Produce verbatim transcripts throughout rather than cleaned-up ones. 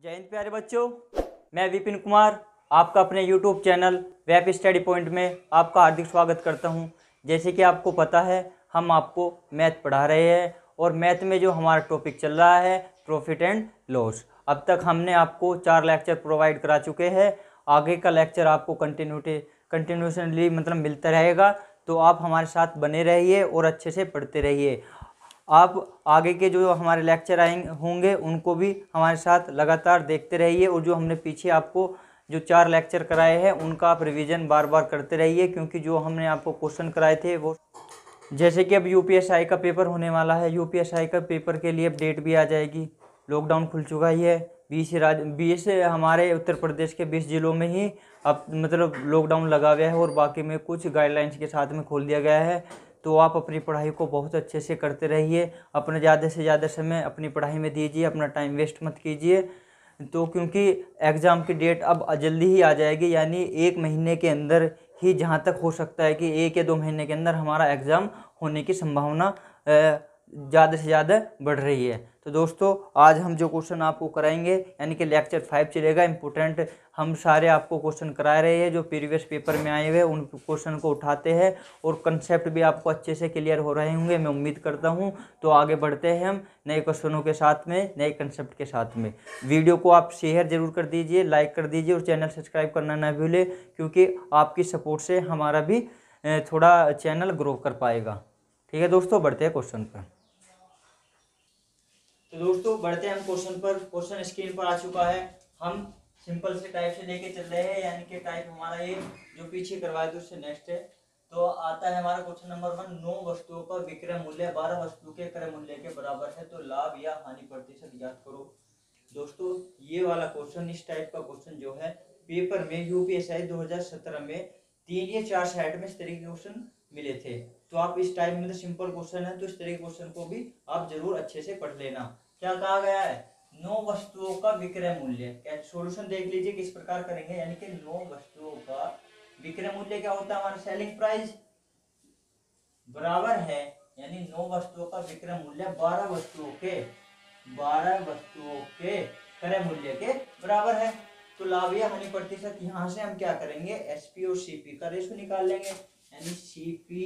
जय हिंद प्यारे बच्चों, मैं विपिन कुमार आपका अपने YouTube channel web study point में आपका हार्दिक स्वागत करता हूं। जैसे कि आपको पता है, हम आपको मैथ पढ़ा रहे हैं और मैथ में जो हमारा टॉपिक चल रहा है प्रॉफिट एंड लॉस। अब तक हमने आपको चार लेक्चर प्रोवाइड करा चुके हैं। आगे का लेक्चर आपको कंटिन्यूटी कंटिन्यूसली मतलब मिलता रहेगा, तो आप हमारे साथ बने रहिए और अच्छे से पढ़ते रहिए। आप आगे के जो हमारे लेक्चर आएंगे होंगे उनको भी हमारे साथ लगातार देखते रहिए, और जो हमने पीछे आपको जो चार लेक्चर कराए हैं उनका आप रिवीजन बार बार करते रहिए, क्योंकि जो हमने आपको क्वेश्चन कराए थे वो, जैसे कि अब यूपीएसआई का पेपर होने वाला है, यूपीएसआई का पेपर के लिए अब डेट भी आ जाएगी। लॉकडाउन खुल चुका ही है। बीस राज्य बीस हमारे उत्तर प्रदेश के बीस जिलों में ही अब मतलब लॉकडाउन लगा हुआ है, और बाकी में कुछ गाइडलाइंस के साथ में खोल दिया गया है। तो आप अपनी पढ़ाई को बहुत अच्छे से करते रहिए, अपने ज़्यादा से ज़्यादा समय अपनी पढ़ाई में दीजिए, अपना टाइम वेस्ट मत कीजिए। तो क्योंकि एग्ज़ाम की डेट अब जल्दी ही आ जाएगी, यानी एक महीने के अंदर ही, जहाँ तक हो सकता है कि एक या दो महीने के अंदर हमारा एग्ज़ाम होने की संभावना ज़्यादा से ज़्यादा बढ़ रही है। तो दोस्तों, आज हम जो क्वेश्चन आपको कराएंगे यानी कि लेक्चर फाइव चलेगा इम्पोर्टेंट, हम सारे आपको क्वेश्चन करा रहे हैं जो प्रीवियस पेपर में आए हुए उन क्वेश्चन को उठाते हैं, और कंसेप्ट भी आपको अच्छे से क्लियर हो रहे होंगे, मैं उम्मीद करता हूं। तो आगे बढ़ते हैं हम नए क्वेश्चनों के साथ में, नए कंसेप्ट के साथ में। वीडियो को आप शेयर जरूर कर दीजिए, लाइक कर दीजिए, और चैनल सब्सक्राइब करना ना भूलें, क्योंकि आपकी सपोर्ट से हमारा भी थोड़ा चैनल ग्रो कर पाएगा। ठीक है दोस्तों, बढ़ते हैं क्वेश्चन पर। तो दोस्तों बढ़ते हैं हम क्वेश्चन पर। क्वेश्चन स्क्रीन पर आ चुका है। हम सिंपल से टाइप से लेके चल रहे हैं, यानी कि टाइप हमारा ये जो पीछे करवाया था उससे नेक्स्ट है। तो आता है हमारा क्वेश्चन नंबर वन, नौ वस्तुओं का विक्रय मूल्य बारह वस्तु के क्रय मूल्य के बराबर है, तो लाभ या हानि प्रतिशत ज्ञात करो। दोस्तों ये वाला क्वेश्चन, इस टाइप का क्वेश्चन जो है पेपर में यूपीएसआई दो हजार सत्रह में तीन या चार साइड में इस तरह के क्वेश्चन मिले थे। तो आप इस टाइप में, तो सिंपल क्वेश्चन है, तो इस तरह के क्वेश्चन को भी आप जरूर अच्छे से पढ़ लेना। क्या कहा गया है? नौ वस्तुओं का विक्रय मूल्य। क्या सॉल्यूशन देख लीजिए किस प्रकार करेंगे, यानी कि नौ वस्तुओं का विक्रय मूल्य क्या होता है? हमारा सेलिंग प्राइस बराबर है, यानी नौ वस्तुओं का विक्रय मूल्य बारह वस्तुओं के बारह वस्तुओं के क्रय मूल्य के बराबर है। तो लाभ या हानि प्रतिशत, यहां से हम क्या करेंगे, एसपी और सीपी का रेशो निकाल लेंगे, यानी सीपी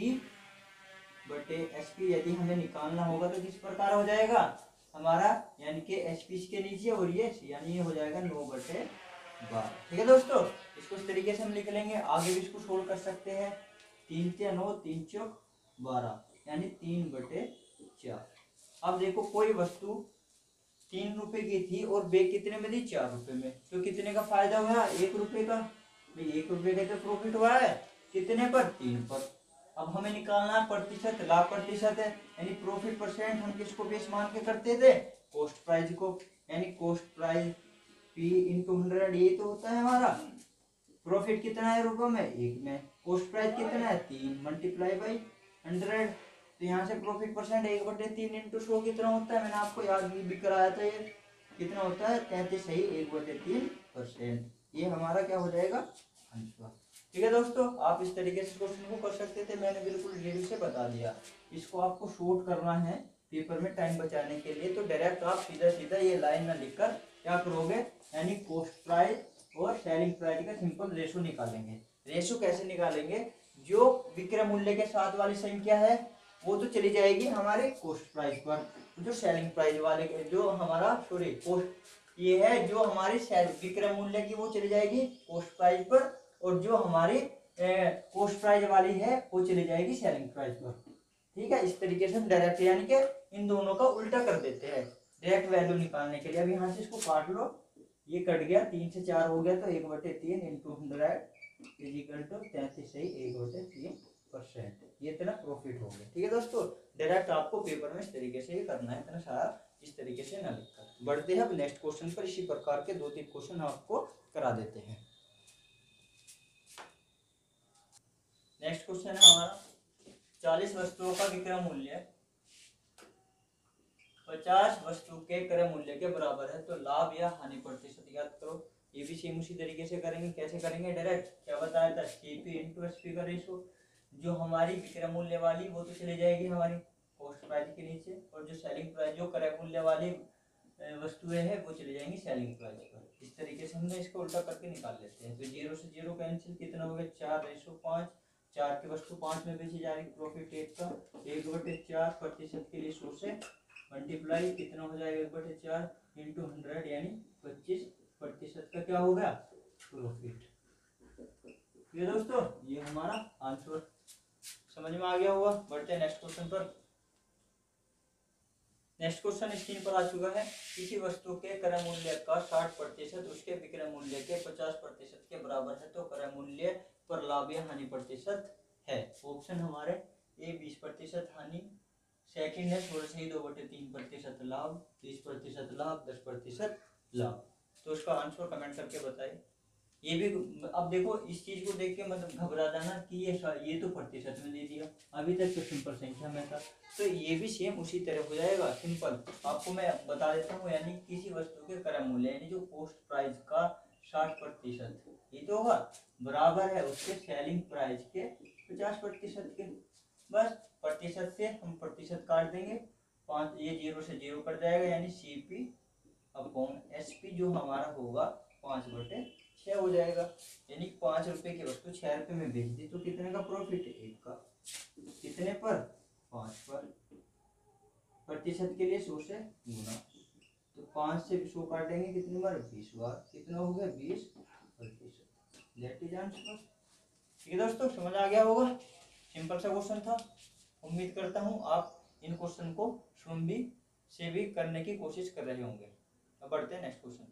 बटे एसपी यदि हमें निकालना होगा तो किस प्रकार हो जाएगा हमारा, यानी कि एसपी के नीचे और ये, यानी ये हो जाएगा नौ बटे बारह। ठीक है दोस्तों, इसको इस तरीके से हम लिख लेंगे। आगे भी इसको सोल्व कर सकते हैं। तीन से नौ, तीन चौक बारह, यानी तीन बटे चार। अब देखो कोई वस्तु तीन रुपए की थी और बे कितने में दी? चार रुपए में, तो कितने का फायदा हुआ? एक रुपए का। भाई एक रुपए का तो प्रॉफिट हुआ है, कितने पर? तीन पर। अब हमें निकालना है प्रतिशत, लाभ प्रतिशत है, यानी प्रॉफिट परसेंट हम किसको बेस मान के करते थे? कॉस्ट प्राइस को, यानी cost price P into hundred, ये तो होता है हमारा। प्रॉफिट कितना है रुपए में? एक में। कॉस्ट प्राइस कितना है? तीन, मल्टीप्लाई बाई हंड्रेड। तो यहाँ से प्रॉफिट परसेंट एक बटे तीन इंटू सौ कितना होता है? मैंने आपको याद भी कराया था, ये कितना होता है? तैंतीस सही एक बटे तीन परसेंट। ये हमारा क्या हो जाएगा? आंसर। ठीक है दोस्तों, आप इस तरीके से क्वेश्चन को कर सकते थे, मैंने बिल्कुल डिटेल से बता दिया। इसको आपको शॉर्ट करना है पेपर में टाइम बचाने के लिए, तो डायरेक्ट आप सीधा सीधा ये लाइन में लिखकर क्या करोगे, यानी कॉस्ट प्राइस और सेलिंग प्राइस का सिंपल रेशो निकालेंगे। रेशो कैसे निकालेंगे? जो विक्रय मूल्य के साथ वाली संख्या है वो तो चली जाएगी हमारे कॉस्ट प्राइस पर, जो सेलिंग प्राइस वाले जो हमारा सॉरी कॉस्ट ये है जो हमारी विक्रय मूल्य की वो चली जाएगी कॉस्ट प्राइस पर, और जो हमारी कॉस्ट प्राइस वाली है वो चली जाएगी सेलिंग प्राइस पर। ठीक है, इस तरीके से हम डायरेक्ट यानी कि इन दोनों का उल्टा कर देते हैं डायरेक्ट वैल्यू निकालने के लिए। अब यहाँ से इसको काट लो, ये कट गया, तीन से चार हो गया, तो एक बटे तीन इंटू हंड्रेड इजिकल टू तैंतीस सही एक बटे तीन परसेंट, ये इतना प्रॉफिट हो गया। ठीक है दोस्तों, डायरेक्ट आपको पेपर में इस तरीके से ही करना है, इतना सारा इस तरीके से ना लिखकर। बढ़ते हैं अब नेक्स्ट क्वेश्चन पर। इसी प्रकार के दो तीन क्वेश्चन आपको करा देते हैं। नेक्स्ट क्वेश्चन है हमारा, चालीस वस्तुओं का विक्रय मूल्य पचास वस्तु के क्रय मूल्य के बराबर है, तो लाभ या हानि प्रतिशत ज्ञात करो। ये भी सेम उसी तरीके से करेंगे। कैसे करेंगे? डायरेक्ट क्या बताया था, सीपी इंटू एसपी का रेशो। जो हमारी विक्रय मूल्य वाली वो तो चली जाएगी हमारी कॉस्ट प्राइस के नीचे, और जो सेलिंग प्राइस जो क्रय मूल्य वाली वस्तुएं हैं वो चली जाएंगी सेलिंग प्राइस पर। इस तरीके से हमने इसको उल्टा करके निकाल लेते हैं। तो जीरो से जीरो कैंसिल, कितना हो गया चार रेशो पाँच, चार की वस्तु पाँच में बेची जा रही, प्रॉफिट एक का एक बटे चार प्रतिशत के लिए सौ से मल्टीप्लाई कितना हो जाएगा एक बटे चार इंटू हंड्रेड यानी पच्चीस प्रतिशत का क्या हो गया प्रॉफिट। ये दोस्तों ये हमारा आंसर समझ में आ गया होगा। बढ़ते हैं नेक्स्ट क्वेश्चन पर। नेक्स्ट क्वेश्चन स्क्रीन पर आ चुका है। किसी वस्तु के क्रय मूल्य का साठ प्रतिशत उसके विक्रय मूल्य के पचास प्रतिशत के बराबर है तो क्रय मूल्य पर लाभ या हानि प्रतिशत है। ऑप्शन हमारे ए बीस प्रतिशत हानि, सेकंड है सोलह से ही दो बटे तीन प्रतिशत लाभ, तीस प्रतिशत लाभ, दस प्रतिशत लाभ। तो इसका आंसर कमेंट करके बताइए। ये भी अब देखो इस चीज को देख के मतलब घबरा जाना कि ये ये तो प्रतिशत में दे दिया, अभी तक तो सिंपल संख्या में था, तो ये भी सेम उसी तरह हो जाएगा सिंपल। आपको मैं बता देता हूँ, यानी किसी वस्तु के क्रय मूल्य यानी जो कॉस्ट प्राइस का साठ प्रतिशत ये तो होगा बराबर है उसके सेलिंग प्राइस के पचास प्रतिशत के। बस प्रतिशत से हम प्रतिशत काट देंगे, पाँच ये जीरो से जीरो कट जाएगा यानी C P upon S P जो हमारा होगा पाँच बटे छः हो जाएगा। यानी पाँच रुपए की वस्तु छह रुपए में बेच दी तो कितने का प्रॉफिट है एक का, कितने पर पाँच पर, प्रतिशत के लिए सौ से गुना, तो पाँच से सौ काटेंगे कितनी बार बीस बार, कितना हो गया बीस प्रतिशत। That is answer. ठीक है दोस्तों समझ आ गया होगा, सिंपल सा क्वेश्चन था। उम्मीद करता हूँ आप इन क्वेश्चन को स्वयं भी से भी करने की कोशिश कर रहे होंगे। अब बढ़ते हैं नेक्स्ट क्वेश्चन।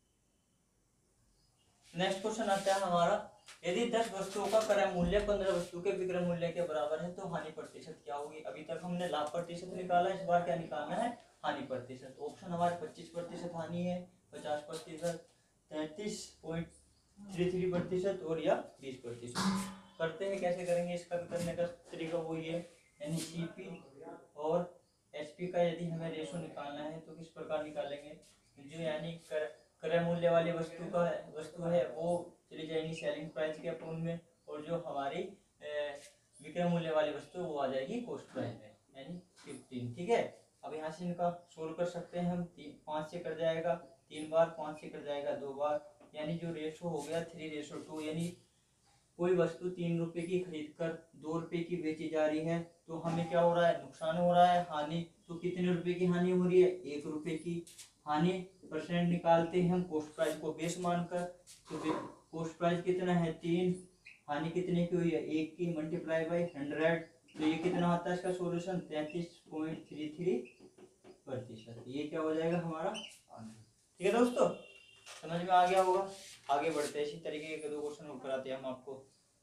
नेक्स्ट क्वेश्चन आता है हमारा, यदि दस वस्तुओं का क्रय मूल्य पंद्रह वस्तु के विक्रय मूल्य के बराबर है तो हानि प्रतिशत क्या होगी। अभी तक हमने लाभ प्रतिशत निकाला, इस बार क्या निकालना है हानि प्रतिशत। ऑप्शन हमारे पच्चीस प्रतिशत हानि है, पचास प्रतिशत, तैतीस पॉइंट थ्री थ्री प्रतिशत और या बीस प्रतिशत। करते हैं कैसे करेंगे, इसका भी करने का तरीका वही है, यानी सीपी और एसपी का यदि हमें रेशो निकालना है तो किस प्रकार निकालेंगे। जो यानी कर क्रय मूल्य वाली वस्तु का वस्तु है वो चली जाएगी सेलिंग प्राइस के अकाउंट में, और जो हमारी विक्रय मूल्य वाली वस्तु वो आ जाएगी कॉस्ट प्राइस में यानी फिफ्टीन। ठीक है, अब यहाँ से इनका सोल्व कर सकते हैं हम। तीन पाँच से कर जाएगा तीन बार, पाँच से कर जाएगा दो बार, यानी जो रेशो हो गया थ्री रेशो टू। यानी कोई वस्तु तीन रुपए की खरीद कर दो रुपए की बेची जा रही है तो हमें क्या हो रहा है नुकसान हो रहा है हानि। तो कितने रुपए की हानि हो रही है एक रुपए की हानि। परसेंट निकालते हैं हम कॉस्ट प्राइस को बेस मानकर, तो कॉस्ट प्राइस कितना है तीन, हानि कितने की हुई है एक की, मल्टीप्लाई बाई हंड्रेड, तो ये कितना आता है इसका सॉल्यूशन तैतीस पॉइंट थ्री थ्री प्रतिशत। ये क्या हो जाएगा हमारा आंसर। ठीक है दोस्तों समझ में आ गया होगा। आगे बढ़ते हैं, इसी तरीके के दो क्वेश्चन और कराते हैं हम आपको।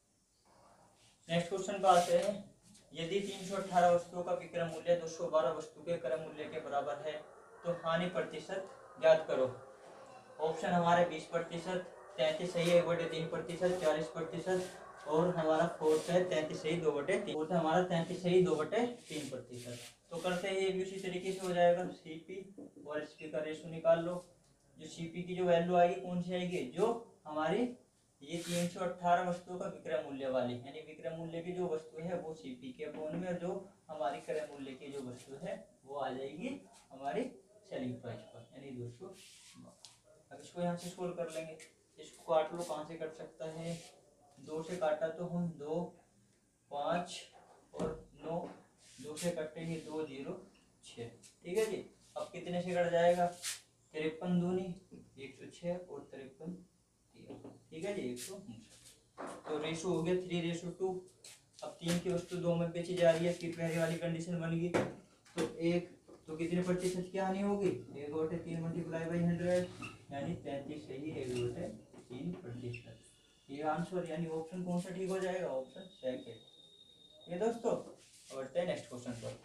नेक्स्ट क्वेश्चन पे आते हैं, यदि तीन सौ अठारह वस्तुओं का विक्रय मूल्य दो सौ बारह वस्तु के क्रय मूल्य के बराबर है तो हानि प्रतिशत ज्ञात करो। ऑप्शन हमारे बीस प्रतिशत, तैंतीस सही है एक बटे तीन प्रतिशत, चालीस प्रतिशत, और हमारा फोर्थ है तैंतीस सही दो बटे तीन, फोर्थ हमारा तैंतीस सही दो बटे तीन प्रतिशत। तो करते हैं ये भी उसी तरीके से हो जाएगा, सीपी और एसपी का रेशो निकाल लो। जो सीपी की जो वैल्यू आएगी कौन सी आएगी, जो हमारी ये तीन सौ अठारह वस्तुओं का विक्रय मूल्य वाली यानी विक्रय मूल्य की जो वस्तु है वो सीपी के अकाउंट में, और जो हमारी क्रय मूल्य की जो वस्तु है वो आ जाएगी हमारी सेलिंग प्राइस पर यानी दो सौ। अब इसको यहाँ से सोल्व कर लेंगे, इसको काट लो, कहाँ से कट सकता है, दो से काटा तो हम दो पाँच और नौ, दो से कटेंगे दो जीरो छः। ठीक है जी, अब कितने से कट जाएगा तिरपन दूनी एक सौ छः और तिरपन तीन। ठीक है जी एक सौ उनसठ। तो रेशो हो गया थ्री रेशो टू। अब तीन की वस्तु दो में बेची जा रही है, इसकी पहले वाली कंडीशन बन गई, तो एक तो कितने प्रतिशत की हानि होगी एक बटे तीन मल्टीप्लाई बाई हंड्रेड यानी तैंतीस सही एक बटे तीन प्रतिशत। ये आंसर यानी ऑप्शन कौन सा ठीक हो जाएगा, ऑप्शन सेकंड। ये दोस्तों बढ़ते हैं नेक्स्ट क्वेश्चन पर।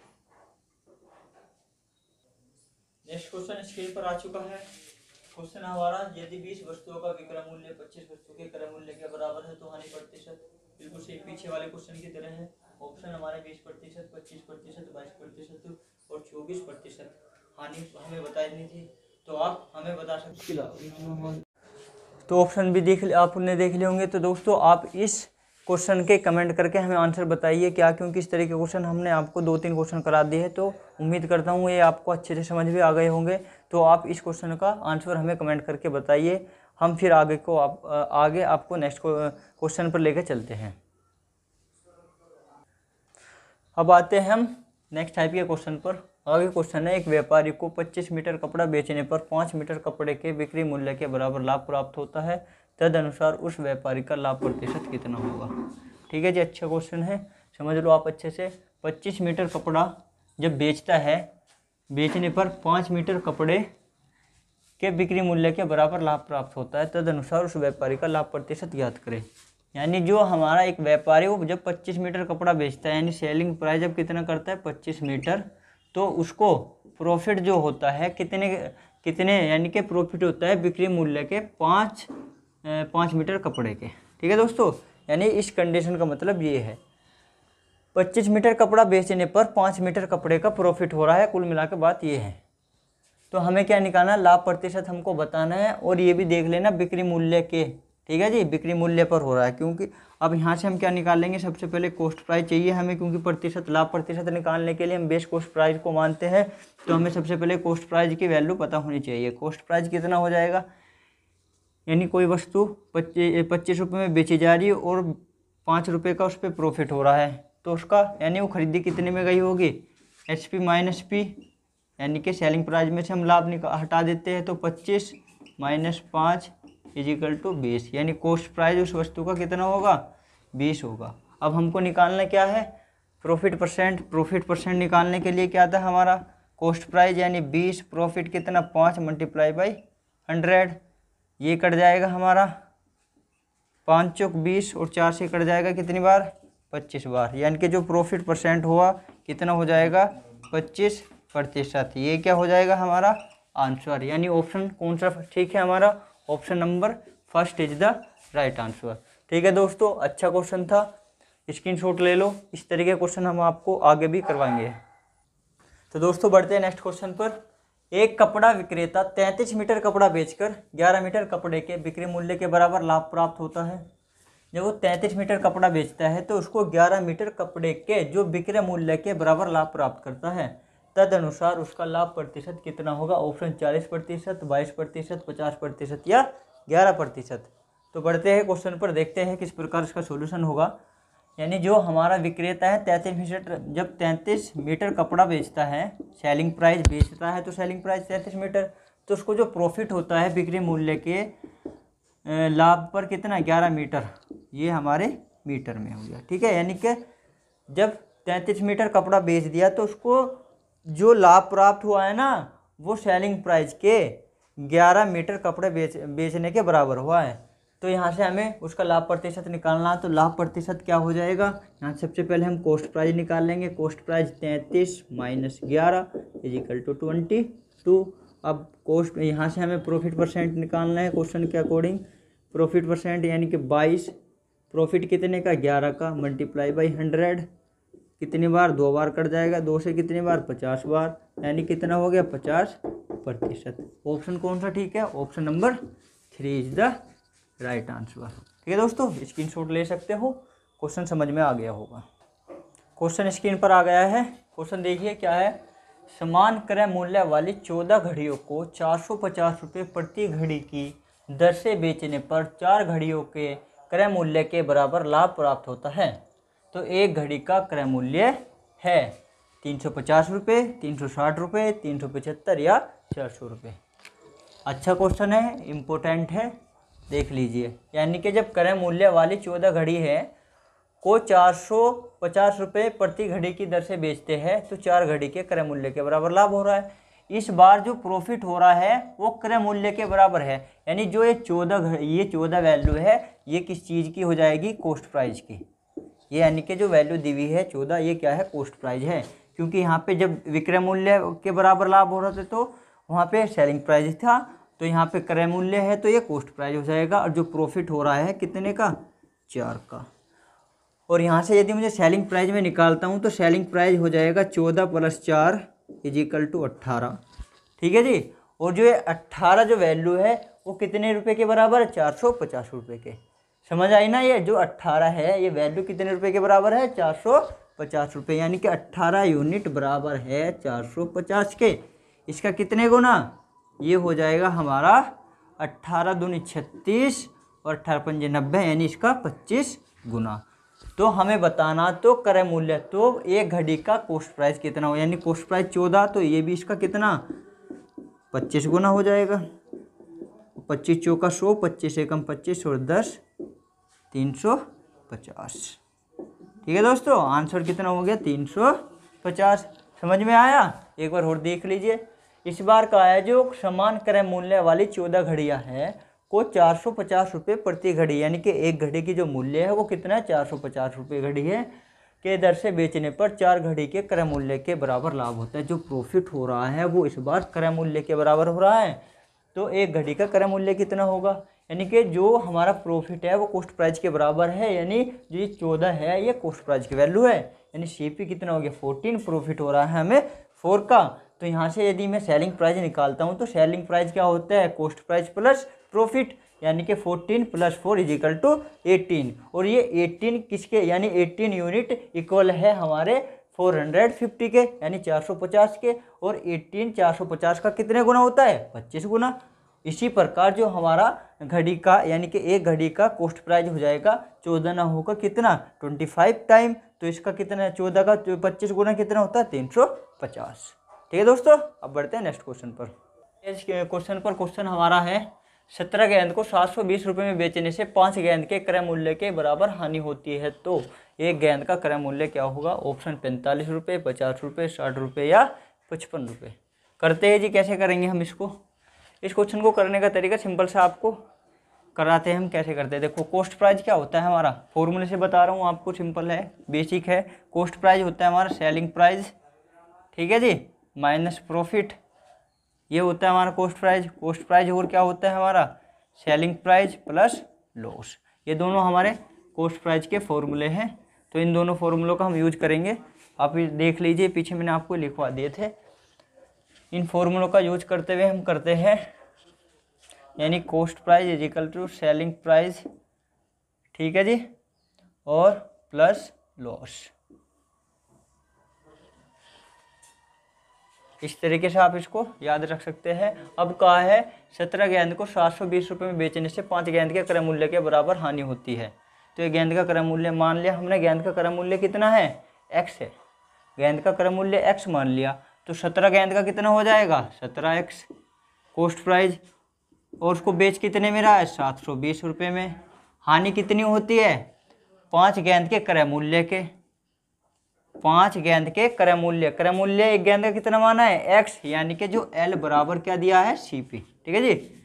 नेक्स्ट क्वेश्चन स्क्रीन पर आ चुका है। क्वेश्चन हमारा, यदि बीस वस्तुओं का विक्रय मूल्य पच्चीस वस्तु के क्रय मूल्य के बराबर है तो हानि प्रतिशत बिल्कुल सेम पीछे वाले क्वेश्चन की तरह है। ऑप्शन हमारे बीस प्रतिशत, पच्चीस प्रतिशत, बाईस प्रतिशत और चौबीस प्रतिशत हानि हमें बतानी थी, तो आप हमें बता सकते। तो ऑप्शन भी देख आपने देख लिए होंगे। तो दोस्तों आप इस क्वेश्चन के कमेंट करके हमें आंसर बताइए क्या, क्योंकि इस तरह के क्वेश्चन हमने आपको दो तीन क्वेश्चन करा दिए हैं, तो उम्मीद करता हूँ ये आपको अच्छे से समझ में आ गए होंगे। तो आप इस क्वेश्चन का आंसर हमें कमेंट करके बताइए, हम फिर आगे को आप आगे आपको नेक्स्ट क्वेश्चन पर लेकर चलते हैं। अब आते हैं हम नेक्स्ट टाइप के क्वेश्चन पर। आगे क्वेश्चन है, एक व्यापारी को पच्चीस मीटर कपड़ा बेचने पर पाँच मीटर कपड़े के बिक्री मूल्य के बराबर लाभ प्राप्त होता है, तदनुसार उस व्यापारी का लाभ प्रतिशत कितना होगा। ठीक है जी, अच्छा क्वेश्चन है, समझ लो आप अच्छे से। पच्चीस मीटर कपड़ा जब बेचता है, बेचने पर पाँच मीटर कपड़े के बिक्री मूल्य के बराबर लाभ प्राप्त होता है, तदनुसार उस व्यापारी का लाभ प्रतिशत ज्ञात करें। यानी जो हमारा एक व्यापारी वो जब पच्चीस मीटर कपड़ा बेचता है, यानी सेलिंग प्राइस जब कितना करता है पच्चीस मीटर, तो उसको प्रॉफिट जो होता है कितने कितने यानी कि प्रॉफिट होता है बिक्री मूल्य के पाँच पाँच मीटर कपड़े के। ठीक है दोस्तों, यानी इस कंडीशन का मतलब ये है, पच्चीस मीटर कपड़ा बेचने पर पाँच मीटर कपड़े का प्रॉफिट हो रहा है। कुल मिला के बात ये है। तो हमें क्या निकालना है, लाभ प्रतिशत हमको बताना है, और ये भी देख लेना बिक्री मूल्य के। ठीक है जी, बिक्री मूल्य पर हो रहा है, क्योंकि अब यहाँ से हम क्या निकालेंगे, सबसे पहले कॉस्ट प्राइस चाहिए हमें, क्योंकि प्रतिशत लाभ प्रतिशत निकालने के लिए हम बेस कॉस्ट प्राइस को मानते हैं। तो हमें सबसे पहले कॉस्ट प्राइस की वैल्यू पता होनी चाहिए। कॉस्ट प्राइस कितना हो जाएगा, यानी कोई वस्तु पच्चीस पच्चीस रुपये में बेची जा रही है और पाँच रुपये का उस पर प्रॉफिट हो रहा है, तो उसका यानी वो खरीदी कितने में गई होगी, एच पी माइनस पी, यानी कि सेलिंग प्राइस में से हम लाभ निकाल हटा देते हैं, तो पच्चीस माइनस पाँच इजिकल टू बीस, यानी कॉस्ट प्राइस उस वस्तु का कितना होगा, बीस होगा। अब हमको निकालना क्या है, प्रॉफिट परसेंट। प्रॉफिट परसेंट निकालने के लिए क्या था हमारा, कॉस्ट प्राइस यानी बीस, प्रॉफिट कितना पाँच मल्टीप्लाई बाई हंड्रेड, ये कट जाएगा हमारा पाँच चौक बीस, और चार से कट जाएगा कितनी बार, पच्चीस बार, यानी कि जो प्रॉफिट परसेंट हुआ कितना हो जाएगा, पच्चीस प्रतिशत। ये क्या हो जाएगा हमारा आंसर, यानी ऑप्शन कौन सा ठीक है हमारा, option number first is the right answer. ठीक है दोस्तों, अच्छा क्वेश्चन था, स्क्रीनशॉट ले लो। इस तरीके के क्वेश्चन हम आपको आगे भी करवाएंगे। तो दोस्तों बढ़ते हैं नेक्स्ट क्वेश्चन पर। एक कपड़ा विक्रेता तैंतीस मीटर कपड़ा बेचकर ग्यारह मीटर कपड़े के बिक्री मूल्य के बराबर लाभ प्राप्त होता है। जब वो तैंतीस मीटर कपड़ा बेचता है तो उसको ग्यारह मीटर कपड़े के जो बिक्री मूल्य के बराबर लाभ प्राप्त करता है, तदनुसार उसका लाभ प्रतिशत कितना होगा। ऑप्शन चालीस प्रतिशत, बाईस प्रतिशत, पचास प्रतिशत या ग्यारह प्रतिशत। तो बढ़ते हैं क्वेश्चन पर, देखते हैं किस प्रकार इसका सॉल्यूशन होगा। यानी जो हमारा विक्रेता है तैंतीस मीटर जब तैंतीस मीटर कपड़ा बेचता है, सेलिंग प्राइस बेचता है, तो सेलिंग प्राइस तैंतीस मीटर, तो उसको जो प्रॉफिट होता है बिक्री मूल्य के लाभ पर कितना, ग्यारह मीटर, ये हमारे मीटर में हो गया। ठीक है, यानी कि जब तैंतीस मीटर कपड़ा बेच दिया तो उसको जो लाभ प्राप्त हुआ है ना, वो सेलिंग प्राइस के ग्यारह मीटर कपड़े बेच बेचने के बराबर हुआ है। तो यहाँ से हमें उसका लाभ प्रतिशत निकालना है। तो लाभ प्रतिशत क्या हो जाएगा, यहाँ सबसे पहले हम कॉस्ट प्राइस निकाल लेंगे। कॉस्ट प्राइस तैंतीस माइनस ग्यारह is equal to twenty two. अब कॉस्ट यहाँ से हमें प्रॉफिट परसेंट निकालना है क्वेश्चन के अकॉर्डिंग। प्रॉफिट परसेंट यानी कि बाईस, प्रॉफिट कितने का, ग्यारह का, मल्टीप्लाई बाई हंड्रेड, कितनी बार, दो बार कट जाएगा, दो से कितनी बार, पचास बार, यानी कितना हो गया, पचास प्रतिशत। ऑप्शन कौन सा ठीक है, option number three is the right answer. ठीक है दोस्तों, स्क्रीनशॉट ले सकते हो, क्वेश्चन समझ में आ गया होगा। क्वेश्चन स्क्रीन पर आ गया है। क्वेश्चन देखिए क्या है, समान क्रय मूल्य वाली चौदह घड़ियों को चार सौ पचास रुपये प्रति घड़ी की दर से बेचने पर चार घड़ियों के क्रय मूल्य के बराबर लाभ प्राप्त होता है। तो एक घड़ी का क्रय मूल्य है तीन सौ पचास रुपये, तीन सौ साठ रुपये, तीन सौ पचहत्तर या चार सौ रुपये। अच्छा क्वेश्चन है, इम्पोर्टेंट है, देख लीजिए। यानी कि जब क्रय मूल्य वाली चौदह घड़ी है को चार सौ पचास रुपये प्रति घड़ी की दर से बेचते हैं, तो चार घड़ी के क्रय मूल्य के बराबर लाभ हो रहा है। इस बार जो प्रॉफिट हो रहा है वो क्रय मूल्य के बराबर है, यानी जो ये चौदह ये चौदह वैल्यू है ये किस चीज़ की हो जाएगी, कॉस्ट प्राइस की। ये यानी कि जो वैल्यू दी हुई है चौदह, ये क्या है, कॉस्ट प्राइस है, क्योंकि यहाँ पे जब विक्रय मूल्य के बराबर लाभ हो रहा था तो वहाँ पे सेलिंग प्राइस था, तो यहाँ पे क्रय मूल्य है तो ये कॉस्ट प्राइस हो जाएगा। और जो प्रॉफिट हो रहा है कितने का, चार का। और यहाँ से यदि मुझे सेलिंग प्राइस में निकालता हूँ तो सेलिंग प्राइस हो जाएगा चौदह प्लस चार इज इक्वल टू अट्ठारह। ठीक है जी। और जो ये अट्ठारह जो वैल्यू है वो कितने रुपए के बराबर है, चार सौ पचास रुपये के। समझ आई ना। ये जो अट्ठारह है ये वैल्यू कितने रुपए के बराबर है, चार सौ पचास रुपये, यानी कि अट्ठारह यूनिट बराबर है चार सौ पचास के। इसका कितने गुना, ये हो जाएगा हमारा अट्ठारह दूनी छत्तीस और अट्ठारह पंजे नब्बे, यानी इसका पच्चीस गुना। तो हमें बताना तो क्रय मूल्य, तो एक घड़ी का कॉस्ट प्राइस कितना हो, यानी कॉस्ट प्राइस चौदह, तो ये भी इसका कितना पच्चीस गुना हो जाएगा। पच्चीस चौका सौ, पच्चीस एकम पच्चीस और दस तीन सौ पचास। ठीक है दोस्तों, आंसर कितना हो गया, तीन सौ पचास। समझ में आया। एक बार और देख लीजिए। इस बार का है जो समान क्रय मूल्य वाली चौदह घड़ियां हैं को चार सौ पचास रुपये प्रति घड़ी, यानी कि एक घड़ी की जो मूल्य है वो कितना है, चार सौ पचास रुपये घड़ी है के दर से बेचने पर चार घड़ी के क्रय मूल्य के बराबर लाभ होता है। जो प्रॉफिट हो रहा है वो इस बार क्रय मूल्य के बराबर हो रहा है। तो एक घड़ी का क्रय मूल्य कितना होगा, यानी कि जो हमारा प्रॉफिट है वो कॉस्ट प्राइस के बराबर है, यानी जो ये चौदह है ये कॉस्ट प्राइस की वैल्यू है, यानी सीपी कितना हो गया फोर्टीन, प्रॉफिट हो रहा है हमें फोर का। तो यहाँ से यदि मैं सेलिंग प्राइस निकालता हूँ तो सेलिंग प्राइस क्या होता है, कॉस्ट प्राइस प्लस प्रॉफिट, यानी कि fourteen plus four is equal to eighteen. और ये एटीन किसके, यानी एटीन यूनिट इक्वल है हमारे फोर हंड्रेड फिफ्टी के, यानी चार सौ पचास के। और एटीन चार सौ पचास का कितने गुना होता है, पच्चीस गुना। इसी प्रकार जो हमारा घड़ी का, यानी कि एक घड़ी का कॉस्ट प्राइस हो जाएगा चौदह ना होकर कितना ट्वेंटी फाइव टाइम, तो इसका कितना है, चौदह का पच्चीस गुना कितना होता है, तीन सौ पचास। ठीक है दोस्तों, अब बढ़ते हैं नेक्स्ट क्वेश्चन पर। इस क्वेश्चन पर क्वेश्चन हमारा है, सत्रह गेंद को सात सौ बीस रुपये में बेचने से पाँच गेंद के क्रय मूल्य के बराबर हानि होती है, तो एक गेंद का क्रय मूल्य क्या होगा। ऑप्शन पैंतालीस रुपये, पचास रुपये, साठ रुपये या पचपन रुपये। करते हैं जी, कैसे करेंगे हम इसको। इस क्वेश्चन को करने का तरीका सिंपल सा आपको कराते हैं। हम कैसे करते हैं, देखो कॉस्ट प्राइस क्या होता है हमारा, फॉर्मूले से बता रहा हूँ आपको, सिंपल है, बेसिक है। कॉस्ट प्राइस होता है हमारा सेलिंग प्राइस, ठीक है जी, माइनस प्रॉफिट, ये होता है हमारा कॉस्ट प्राइस। कॉस्ट प्राइस और क्या होता है हमारा, सेलिंग प्राइस प्लस लॉस। ये दोनों हमारे कॉस्ट प्राइस के फॉर्मूले हैं, तो इन दोनों फॉर्मूलों का हम यूज करेंगे। आप देख लीजिए, पीछे मैंने आपको लिखवा दिए थे। इन फॉर्मूलों का यूज करते हुए हम करते हैं, यानी cost price is equal to selling price, ठीक है जी, और प्लस लॉस। इस तरीके से आप इसको याद रख सकते हैं। अब कहा है सत्रह गेंद को सात सौ बीस रुपये में बेचने से पाँच गेंद के क्रय मूल्य के बराबर हानि होती है। तो ये गेंद का क्रय मूल्य मान लिया हमने, गेंद का क्रय मूल्य कितना है, एक्स है, गेंद का क्रय मूल्य एक्स मान लिया, तो सत्रह गेंद का कितना हो जाएगा, सत्रह एक्स कॉस्ट प्राइस, और उसको बेच कितने में रहा है, सात सौ बीस रुपये में। हानि कितनी होती है, पाँच गेंद के क्रय मूल्य के, पाँच गेंद के क्रय मूल्य, क्रय मूल्य एक गेंद का कितना माना है, एक्स, यानी कि जो एल बराबर क्या दिया है, सीपी, ठीक है जी।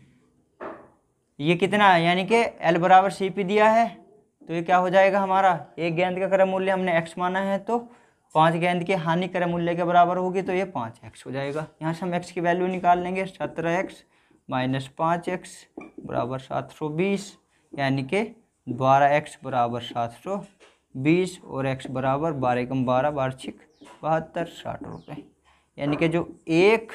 ये कितना है, यानी कि एल बराबर सीपी दिया है, तो ये क्या हो जाएगा हमारा, एक गेंद का क्रय मूल्य हमने एक्स माना है, तो पाँच गेंद के हानि क्रय मूल्य के बराबर होगी, तो ये पाँच एक्स हो जाएगा। यहाँ से हम एक्स की वैल्यू निकाल लेंगे, सत्रह एक्स माइनस पाँच एक्स बराबर सात सौ बीस, यानी कि बारह एक्स बराबर सात सौ बीस और x बराबर बारह कम बारह वार्षिक बहत्तर साठ रुपये, यानी कि जो एक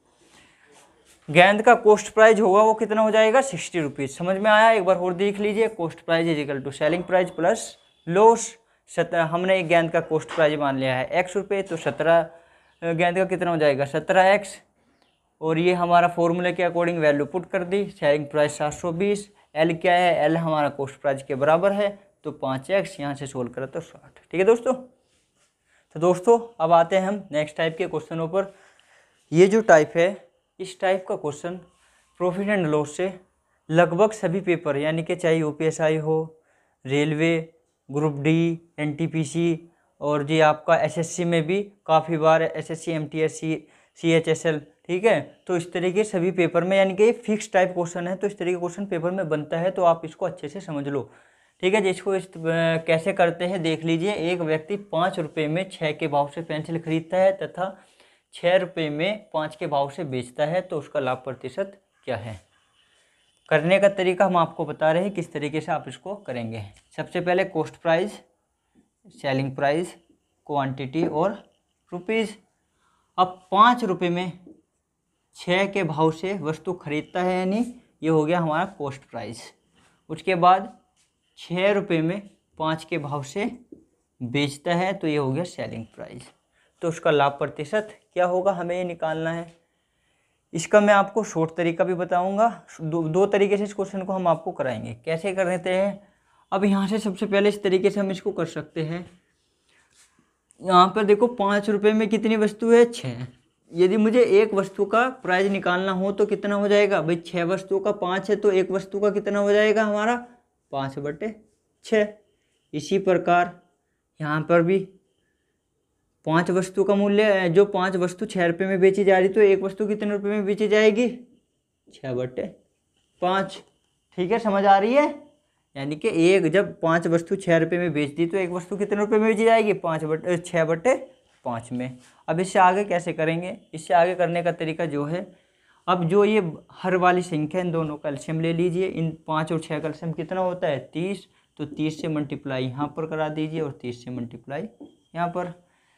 गेंद का कॉस्ट प्राइस होगा वो कितना हो जाएगा, सिक्सटी रुपीज़। समझ में आया। एक बार और देख लीजिए, cost price is equal to selling price plus loss. सत्रह हमने एक गेंद का कॉस्ट प्राइस मान लिया है एक्स रुपये, तो सत्रह गेंद का कितना हो जाएगा, सत्रह एक्स, और ये हमारा फॉर्मूले के अकॉर्डिंग वैल्यू पुट कर दी। सेलिंग प्राइस सात सौ बीस, एल क्या है, एल हमारा कॉस्ट प्राइस के बराबर है, तो पाँच एक्स यहाँ से सोल्व करा तो साठ। ठीक है दोस्तों। तो दोस्तों अब आते हैं हम नेक्स्ट टाइप के क्वेश्चनों पर। ये जो टाइप है, इस टाइप का क्वेश्चन प्रॉफिट एंड लॉस से लगभग सभी पेपर, यानी कि चाहे यूपीएसआई हो, रेलवे, ग्रुप डी, एनटीपीसी, और जी आपका एसएससी में भी काफ़ी बार एसएससी, एमटीएससी, सीएचएसएल, ठीक है। तो इस तरीके सभी पेपर में, यानी कि फिक्स टाइप क्वेश्चन है, तो इस तरीके क्वेश्चन पेपर में बनता है, तो आप इसको अच्छे से समझ लो, ठीक है। जिसको इस कैसे करते हैं देख लीजिए। एक व्यक्ति पाँच रुपये में छः के भाव से पेंसिल खरीदता है तथा छः रुपये में पाँच के भाव से बेचता है, तो उसका लाभ प्रतिशत क्या है। करने का तरीका हम आपको बता रहे हैं किस तरीके से आप इसको करेंगे। सबसे पहले cost price, selling price, quantity और रुपीज़। अब पाँच रुपये में छः के भाव से वस्तु खरीदता है, यानी ये हो गया हमारा कॉस्ट प्राइस। उसके बाद छः रुपये में पाँच के भाव से बेचता है तो ये हो गया सेलिंग प्राइस। तो उसका लाभ प्रतिशत क्या होगा हमें ये निकालना है। इसका मैं आपको शॉर्ट तरीका भी बताऊंगा। दो, दो तरीके से इस क्वेश्चन को हम आपको कराएंगे। कैसे कर देते हैं, अब यहाँ से सबसे पहले इस तरीके से हम इसको कर सकते हैं। यहाँ पर देखो पाँच रुपये में कितनी वस्तु है, छः। यदि मुझे एक वस्तु का प्राइस निकालना हो तो कितना हो जाएगा भाई, छः वस्तुओं का पाँच है तो एक वस्तु का कितना हो जाएगा हमारा, पाँच बटे छः। इसी प्रकार यहाँ पर भी पाँच वस्तु का मूल्य है, जो पाँच वस्तु छः रुपये में बेची जा रही तो एक वस्तु कितने रुपये में बेची जाएगी, छः बटे पाँच। ठीक है, समझ आ रही है। यानी कि एक जब पाँच वस्तु छः रुपये में बेच दी तो एक वस्तु कितने रुपये में बेची जाएगी, पाँच बटे छः बटे पाँच में। अब इससे आगे कैसे करेंगे, इससे आगे करने का तरीका जो है, अब जो ये हर वाली संख्या इन दोनों का एलसीएम ले लीजिए। इन पाँच और छः का एलसीएम कितना होता है, तीस। तो तीस से मल्टीप्लाई यहाँ पर करा दीजिए और तीस से मल्टीप्लाई यहाँ पर।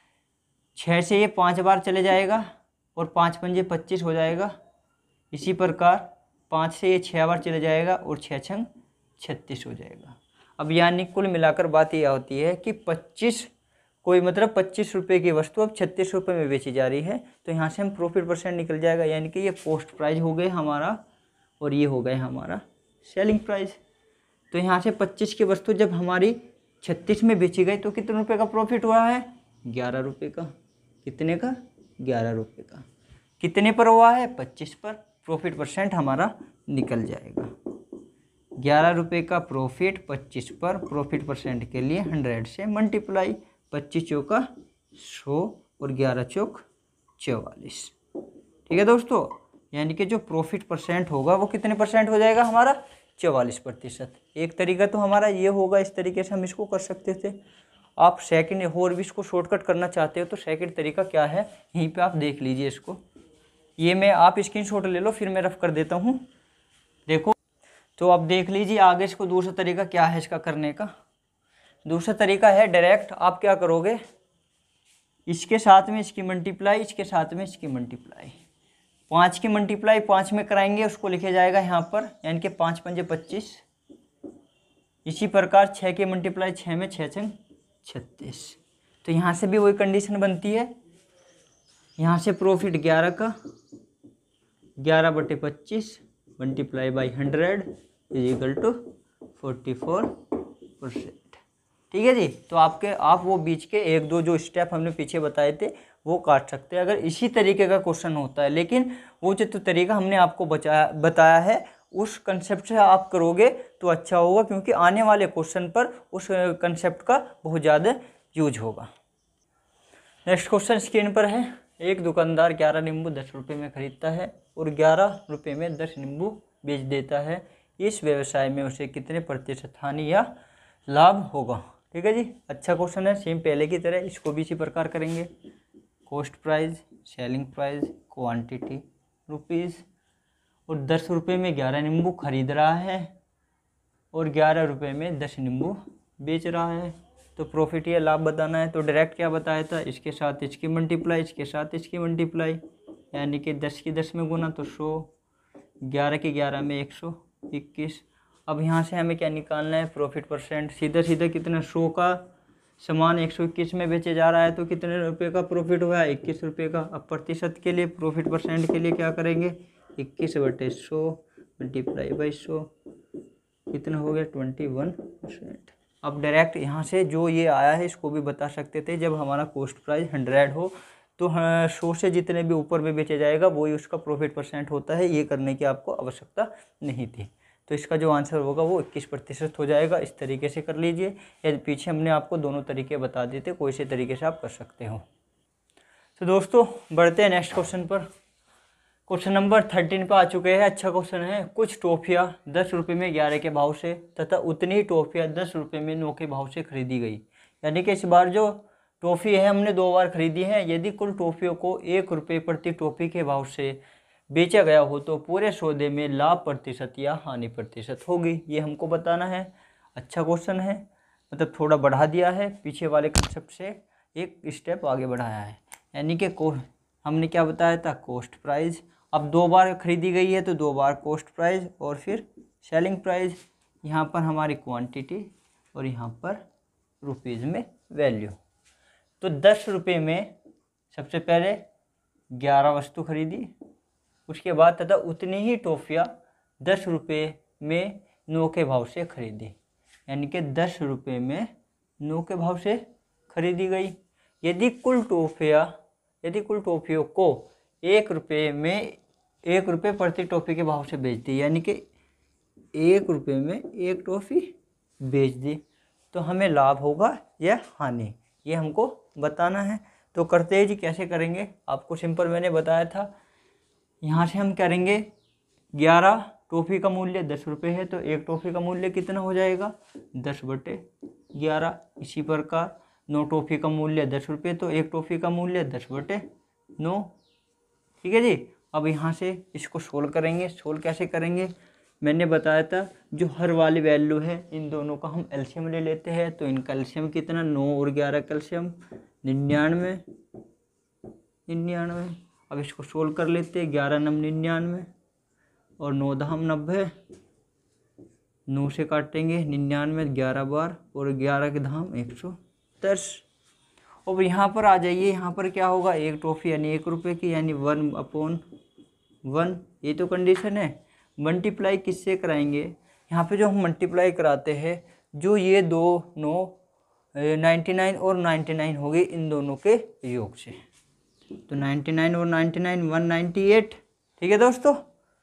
छः से ये पाँच बार चले जाएगा और पाँच पंजे पच्चीस हो जाएगा। इसी प्रकार पाँच से ये छः बार चले जाएगा और छः छंग छत्तीस हो जाएगा। अब यानी कुल मिलाकर बात यह होती है कि पच्चीस कोई मतलब पच्चीस रुपये की वस्तु अब छत्तीस रुपये में बेची जा रही है। तो यहाँ से हम प्रॉफिट परसेंट निकल जाएगा, यानी कि ये पोस्ट प्राइस हो गए हमारा और ये हो गए हमारा सेलिंग प्राइस। तो यहाँ से पच्चीस की वस्तु जब हमारी छत्तीस में बेची गई तो कितने रुपए का प्रॉफिट हुआ है, ग्यारह रुपये का। कितने का, ग्यारह रुपये का। कितने पर हुआ है, पच्चीस पर। प्रॉफिट परसेंट हमारा निकल जाएगा, ग्यारह रुपये का प्रॉफिट पच्चीस पर। प्रॉफिट परसेंट के लिए हंड्रेड से मल्टीप्लाई, पच्चीस चौका सौ और ग्यारह चौक चौवालीस। ठीक है दोस्तों, यानी कि जो प्रॉफिट परसेंट होगा वो कितने परसेंट हो जाएगा हमारा, चौवालीस प्रतिशत। एक तरीका तो हमारा ये होगा, इस तरीके से हम इसको कर सकते थे। आप सेकंड और भी इसको शॉर्टकट करना चाहते हो तो सेकंड तरीका क्या है, यहीं पे आप देख लीजिए इसको। ये मैं आप स्क्रीनशॉट ले लो, फिर मैं रफ कर देता हूँ। देखो तो आप देख लीजिए आगे इसको। दूसरा तरीका क्या है इसका करने का, दूसरा तरीका है डायरेक्ट। आप क्या करोगे, इसके साथ में इसकी मल्टीप्लाई, इसके साथ में इसकी मल्टीप्लाई। पाँच की मल्टीप्लाई पाँच में कराएंगे, उसको लिखे जाएगा यहाँ पर, यानी कि पाँच पंजे पच्चीस। इसी प्रकार छः की मल्टीप्लाई छः में, छः छंग छत्तीस। तो यहाँ से भी वही कंडीशन बनती है। यहाँ से प्रॉफिट ग्यारह का, ग्यारह बटे पच्चीस multiply by hundred is equal to forty four percent. ठीक है जी। तो आपके आप वो बीच के एक दो जो स्टेप हमने पीछे बताए थे वो काट सकते हैं अगर इसी तरीके का क्वेश्चन होता है। लेकिन वो जो तो तरीका हमने आपको बचाया बताया है उस कंसेप्ट से आप करोगे तो अच्छा होगा, क्योंकि आने वाले क्वेश्चन पर उस कंसेप्ट का बहुत ज़्यादा यूज होगा। नेक्स्ट क्वेश्चन स्क्रीन पर है। एक दुकानदार ग्यारह नींबू दस रुपये में खरीदता है और ग्यारह रुपये में दस नींबू बेच देता है। इस व्यवसाय में उसे कितने प्रतिशत हानि या लाभ होगा। ठीक है जी, अच्छा क्वेश्चन है, सेम पहले की तरह। इसको भी इसी प्रकार करेंगे। Cost price, selling price, quantity rupees, और दस रुपये में ग्यारह नींबू खरीद रहा है और ग्यारह रुपये में दस नींबू बेच रहा है। तो प्रॉफिट या लाभ बताना है। तो डायरेक्ट क्या बताया था, इसके साथ इसकी मल्टीप्लाई, इसके साथ इसकी मल्टीप्लाई, यानी कि दस की दस में गुना तो सौ, ग्यारह के ग्यारह में एक सौ इक्कीस। अब यहाँ से हमें क्या निकालना है, प्रॉफिट परसेंट। सीधा सीधा कितना, सौ का सामान एक सौ इक्कीस में बेचे जा रहा है तो कितने रुपए का प्रॉफिट हुआ है, इक्कीस रुपये का। अब प्रतिशत के लिए, प्रॉफिट परसेंट के लिए क्या करेंगे, इक्कीस बटे सौ मल्टीप्लाई बाई सौ, कितना हो गया, ट्वेंटी वन परसेंट। अब डायरेक्ट यहाँ से जो ये आया है इसको भी बता सकते थे। जब हमारा कॉस्ट प्राइस हंड्रेड हो तो सौ से जितने भी ऊपर में बेचे जाएगा वही उसका प्रॉफिट परसेंट होता है। ये करने की आपको आवश्यकता नहीं थी। तो इसका जो आंसर होगा वो इक्कीस प्रतिशत हो जाएगा। इस तरीके से कर लीजिए, या पीछे हमने आपको दोनों तरीके बता दिए थे, कोई से तरीके से आप कर सकते हो। तो दोस्तों बढ़ते हैं नेक्स्ट क्वेश्चन पर। क्वेश्चन नंबर थर्टीन पर आ चुके हैं। अच्छा क्वेश्चन है। कुछ टॉफियाँ दस रुपये में ग्यारह के भाव से तथा उतनी ही टॉफियाँ दस रुपये में नौ के भाव से खरीदी गई। यानी कि इस बार जो टॉफ़ी है हमने दो बार खरीदी है। यदि कुल टॉफियों को एक रुपये प्रति टॉफी के भाव से बेचा गया हो तो पूरे सौदे में लाभ प्रतिशत या हानि प्रतिशत होगी। ये हमको बताना है। अच्छा क्वेश्चन है, मतलब थोड़ा बढ़ा दिया है, पीछे वाले कंसेप्ट से एक स्टेप आगे बढ़ाया है। यानी कि को हमने क्या बताया था, कॉस्ट प्राइस। अब दो बार खरीदी गई है तो दो बार कॉस्ट प्राइस और फिर सेलिंग प्राइस। यहाँ पर हमारी क्वांटिटी और यहाँ पर रुपीज़ में वैल्यू। तो दस रुपये में सबसे पहले ग्यारह वस्तु खरीदी, उसके बाद तथा उतनी ही टॉफ़ियाँ दस रुपये में नौ के भाव से खरीदी, यानी कि दस रुपये में नौ के भाव से खरीदी गई। यदि कुल टॉफ़ियाँ यदि कुल टॉफ़ियों को एक रुपये में एक रुपये प्रति टॉफ़ी के भाव से बेच दी, यानी कि एक रुपये में एक टॉफ़ी बेच दी, तो हमें लाभ होगा या हानि, ये हमको बताना है। तो करते हैं जी, कैसे करेंगे आपको सिंपल मैंने बताया था। यहाँ से हम करेंगे, ग्यारह टॉफ़ी का मूल्य दस रुपये है, तो एक टॉफ़ी का मूल्य कितना हो जाएगा, दस बटे ग्यारह। इसी प्रकार नौ टॉफ़ी का मूल्य दस रुपये, तो एक टॉफ़ी का मूल्य दस बटे नौ। ठीक है जी। अब यहाँ से इसको सोल्व करेंगे। सोल्व कैसे करेंगे, मैंने बताया था जो हर वाली वैल्यू है इन दोनों का हम एलसीएम ले लेते हैं। तो इनका एलसीएम कितना, नौ और ग्यारह का एलसीएम निन्यानवे निन्यानवे। अब इसको सोल्व कर लेते हैं। ग्यारह नम निन्यानवे और नौ दहम नब्बे, नौ से काटेंगे निन्यानवे, ग्यारह बार और ग्यारह के धाम एक सौ दस। अब यहाँ पर आ जाइए, यहाँ पर क्या होगा, एक टॉफ़ी यानी एक रुपये की, यानी वन अपॉन वन, ये तो कंडीशन है। मल्टीप्लाई किससे कराएंगे, यहाँ पे जो हम मल्टीप्लाई कराते हैं, जो ये दो नौ नाइन्टी नाइन और नाइन्टी नाइन हो गई इन दोनों के योग से, तो नाइन्टी नाइन और ninety nine one ninety eight. ठीक है दोस्तों,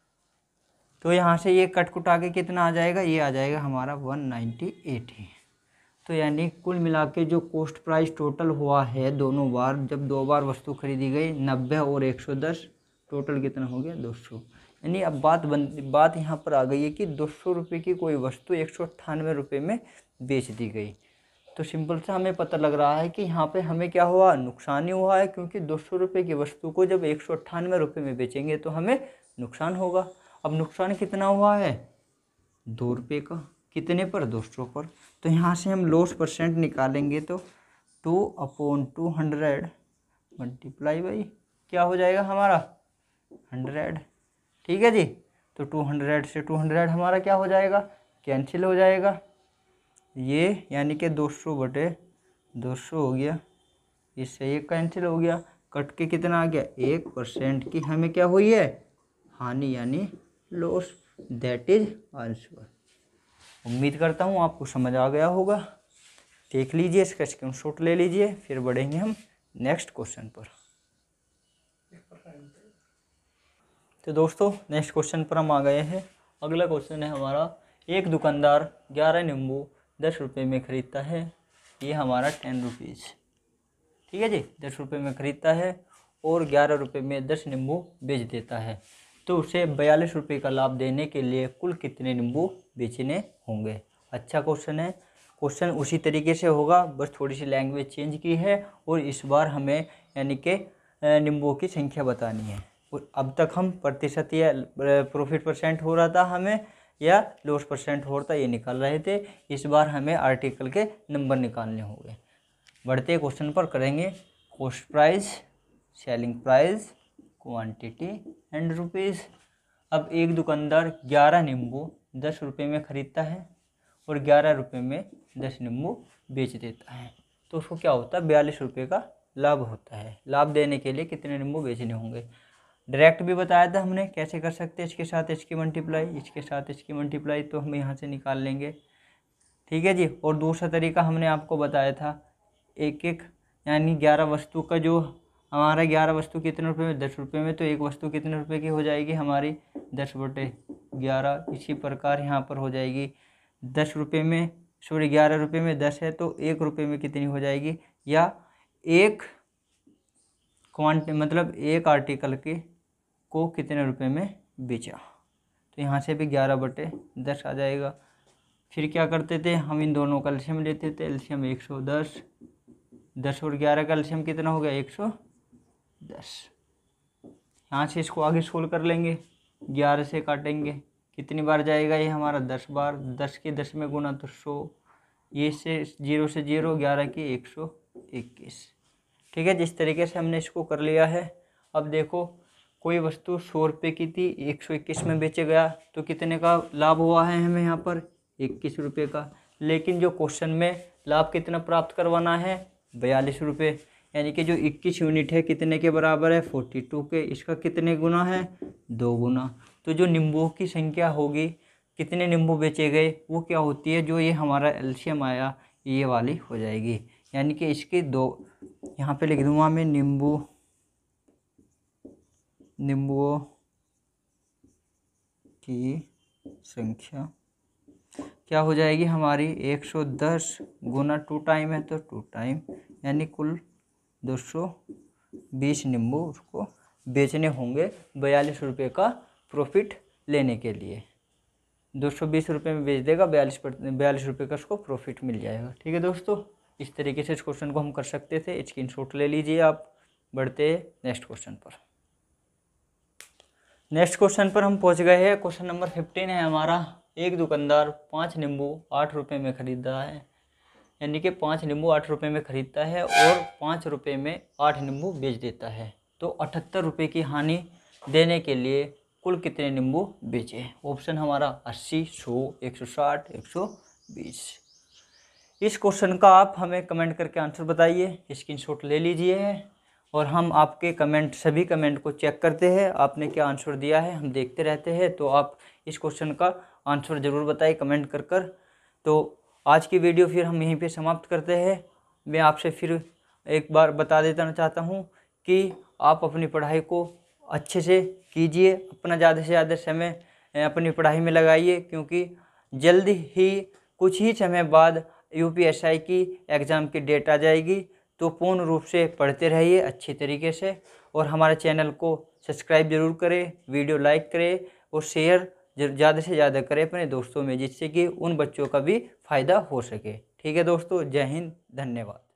तो यहाँ से ये कट कुटा के कितना आ जाएगा, ये आ जाएगा हमारा वन नाइन्टी एट ही। तो यानी कुल मिला के जो कॉस्ट प्राइस टोटल हुआ है दोनों बार, जब दो बार वस्तु खरीदी गई, नब्बे और एक सौ दस, टोटल कितना हो गया, दो सौ। यानी अब बात बन बात यहाँ पर आ गई है कि दो सौ रुपये की कोई वस्तु एक सौ अट्ठानवे रुपये में बेच दी गई। तो सिंपल से हमें पता लग रहा है कि यहाँ पे हमें क्या हुआ, नुकसान ही हुआ है, क्योंकि दो सौ रुपये की वस्तु को जब एक सौ अट्ठानवे रुपये में बेचेंगे तो हमें नुकसान होगा। अब नुकसान कितना हुआ है, दो रुपये का, कितने पर, दो सौ पर। तो यहाँ से हम लॉस परसेंट निकालेंगे, तो two upon two hundred multiply by क्या हो जाएगा हमारा, हंड्रेड। ठीक है जी। तो टू हंड्रेड से टू हंड्रेड हमारा क्या हो जाएगा, कैंसिल हो जाएगा ये, यानी कि दो सौ बटे दो सौ हो गया, इससे ये कैंसिल हो गया, कट के कितना आ गया, एक परसेंट की हमें क्या हुई है, हानि यानी लॉस, दैट इज आंसर। उम्मीद करता हूँ आपको समझ आ गया होगा। देख लीजिए, इसका स्क्रीनशॉट ले लीजिए, फिर बढ़ेंगे हम नेक्स्ट क्वेश्चन पर। तो दोस्तों नेक्स्ट क्वेश्चन पर हम आ गए हैं। अगला क्वेश्चन है हमारा, एक दुकानदार ग्यारह नींबू दस रुपये में ख़रीदता है, ये हमारा टेन रुपीज़। ठीक है जी, दस रुपये में ख़रीदता है और ग्यारह रुपये में दस नींबू बेच देता है, तो उसे बयालीस रुपये का लाभ देने के लिए कुल कितने नींबू बेचने होंगे। अच्छा क्वेश्चन है। क्वेश्चन उसी तरीके से होगा, बस थोड़ी सी लैंग्वेज चेंज की है, और इस बार हमें यानी कि नींबुओं की संख्या बतानी है। अब तक हम प्रतिशत या प्रॉफिट परसेंट हो रहा था हमें, या लॉस परसेंट हो रहा था, ये निकाल रहे थे। इस बार हमें आर्टिकल के नंबर निकालने होंगे। बढ़ते क्वेश्चन पर करेंगे। Cost price, selling price, quantity and rupees. अब एक दुकानदार ग्यारह नींबू दस रुपये में ख़रीदता है और ग्यारह रुपये में दस नींबू बेच देता है, तो उसको क्या होता है, बयालीस रुपये का लाभ होता है। लाभ देने के लिए कितने नींबू बेचने होंगे। डायरेक्ट भी बताया था हमने कैसे कर सकते हैं, इसके साथ इसकी मल्टीप्लाई, इसके साथ इसकी मल्टीप्लाई, तो हम यहाँ से निकाल लेंगे। ठीक है जी। और दूसरा तरीका हमने आपको बताया था, एक एक यानी ग्यारह वस्तु का, जो हमारा ग्यारह वस्तु कितने रुपए में, दस रुपये में, तो एक वस्तु कितने रुपए की हो जाएगी हमारी, दस बटे ग्यारह। इसी प्रकार यहाँ पर हो जाएगी दस रुपये में, सॉरी ग्यारह रुपये में दस है, तो एक रुपये में कितनी हो जाएगी, या एक क्वांट मतलब एक आर्टिकल के को कितने रुपए में बेचा, तो यहाँ से भी ग्यारह बटे दस आ जाएगा। फिर क्या करते थे हम, इन दोनों का एलसीएम लेते थे, एलसीएम एक सौ दस, दस और ग्यारह का एलसीएम कितना हो गया, एक सौ दस। यहाँ से इसको आगे सोल्व कर लेंगे, ग्यारह से काटेंगे, कितनी बार जाएगा ये हमारा, दस बार, दस के दस में गुना तो सौ, ये से जीरो से जीरो, ग्यारह की एक सौ इक्कीस। ठीक है, जिस तरीके से हमने इसको कर लिया है। अब देखो, कोई वस्तु सौ रुपये की थी, एक सौ इक्कीस में बेचे गया, तो कितने का लाभ हुआ है हमें यहाँ पर, इक्कीस रुपये का। लेकिन जो क्वेश्चन में लाभ कितना प्राप्त करवाना है, बयालीस रुपये, यानी कि जो इक्कीस यूनिट है कितने के बराबर है, बयालीस के। इसका कितने गुना है, दो गुना। तो जो नींबुओं की संख्या होगी, कितने नींबू बेचे गए, वो क्या होती है, जो ये हमारा एलसीएम आया ये वाली हो जाएगी। यानी कि इसकी दो, यहाँ पे लिख दूंगा मैं, नींबू नींबुओं की संख्या क्या हो जाएगी हमारी, एक सौ दस गुना टू टाइम है तो टू टाइम, यानी कुल दो सौ बीस नींबू उसको बेचने होंगे बयालीस रुपये का प्रॉफिट लेने के लिए। दो सौ बीस रुपये में बेच देगा, बयालीस बयालीस रुपये का उसको प्रॉफिट मिल जाएगा। ठीक है दोस्तों, इस तरीके से इस क्वेश्चन को हम कर सकते थे। स्क्रीनशॉट ले लीजिए आप। बढ़ते हैं नेक्स्ट क्वेश्चन पर। नेक्स्ट क्वेश्चन पर हम पहुंच गए हैं। क्वेश्चन नंबर फिफ्टीन है हमारा। एक दुकानदार पाँच नींबू आठ रुपये में खरीद रहा है, यानी कि पाँच नींबू आठ रुपये में खरीदता है और पाँच रुपये में आठ नींबू बेच देता है। तो अठहत्तर रुपये की हानि देने के लिए कुल कितने नींबू बेचे। ऑप्शन हमारा अस्सी, सौ, एक सौ साठ, एक सौ बीस। इस क्वेश्चन का आप हमें कमेंट करके आंसर बताइए। स्क्रीनशॉट ले लीजिए और हम आपके कमेंट, सभी कमेंट को चेक करते हैं, आपने क्या आंसर दिया है हम देखते रहते हैं। तो आप इस क्वेश्चन का आंसर ज़रूर बताइए कमेंट कर कर। तो आज की वीडियो फिर हम यहीं पे समाप्त करते हैं। मैं आपसे फिर एक बार बता देना चाहता हूँ कि आप अपनी पढ़ाई को अच्छे से कीजिए, अपना ज़्यादा से ज़्यादा समय अपनी पढ़ाई में लगाइए, क्योंकि जल्द ही कुछ ही समय बाद यूपीएससी की एग्ज़ाम की डेट आ जाएगी। तो पूर्ण रूप से पढ़ते रहिए अच्छी तरीके से, और हमारे चैनल को सब्सक्राइब जरूर करें, वीडियो लाइक करें और शेयर ज़्यादा से ज़्यादा करें अपने दोस्तों में, जिससे कि उन बच्चों का भी फ़ायदा हो सके। ठीक है दोस्तों, जय हिंद, धन्यवाद।